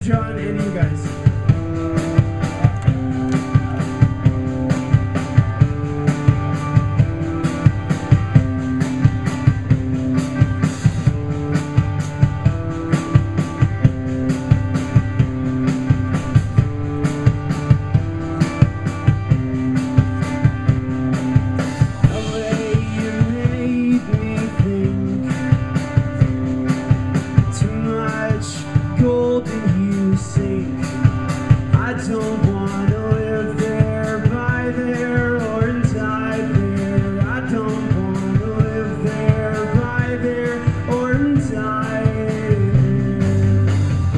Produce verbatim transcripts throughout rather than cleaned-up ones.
John and you guys. I don't want to live there, buy there, or die there. I don't want to live there, buy there, or die there.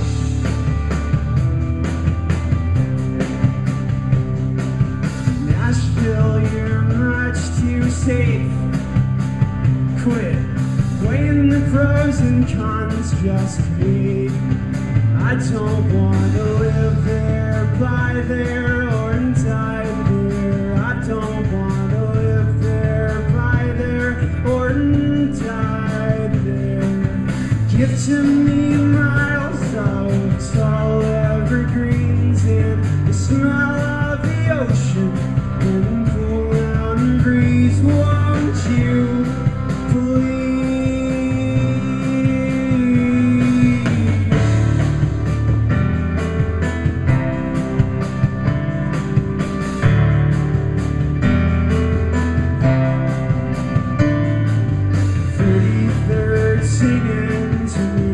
Nashville, you're much too safe. Quit weighing the pros and cons, just create. I don't want to live there, buy there, or die there. I don't want to live there, buy there, or die there. Give to me miles of tall evergreens and the smell of the ocean and the cool mountain breeze. Won't you please? Singing to me,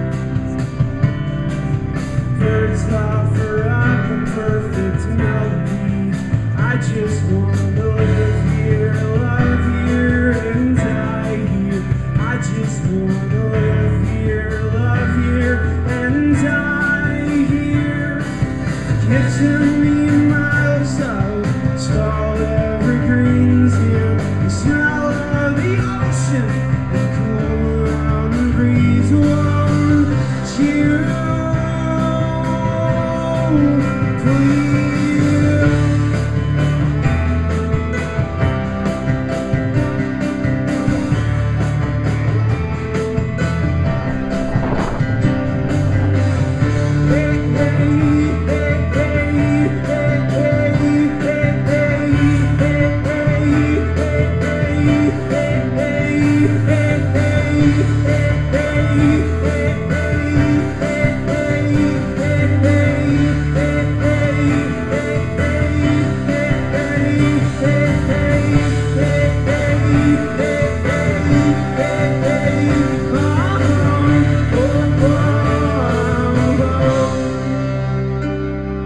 birds offer up a perfect melody. I just want to live here, love here, and die here. I just want to live here, love here, and die here. Give to me miles of tall evergreens and the smell of the ocean.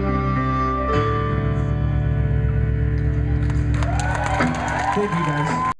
Thank you guys.